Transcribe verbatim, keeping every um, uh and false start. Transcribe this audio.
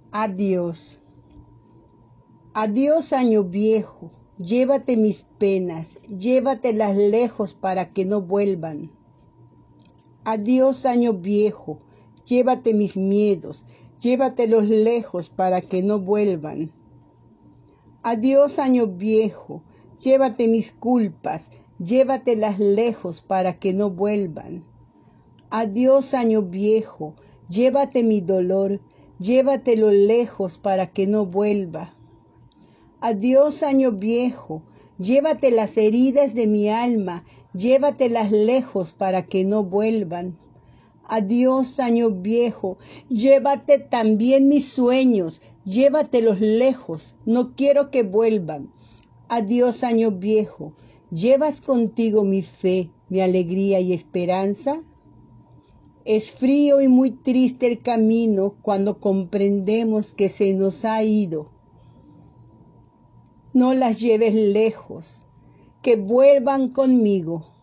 Adiós. Adiós, año viejo, llévate mis penas, llévatelas lejos para que no vuelvan. Adiós, año viejo, llévate mis miedos, llévatelos lejos para que no vuelvan. Adiós, año viejo, llévate mis culpas, llévatelas lejos para que no vuelvan. Adiós, año viejo, llévate mi dolor, llévatelo lejos para que no vuelva. Adiós, año viejo, llévate las heridas de mi alma, llévatelas lejos para que no vuelvan. Adiós, año viejo, llévate también mis sueños, llévatelos lejos, no quiero que vuelvan. Adiós, año viejo, ¿llevas contigo mi fe, mi alegría y esperanza? Es frío y muy triste el camino cuando comprendemos que se nos ha ido. No las lleves lejos, que vuelvan conmigo.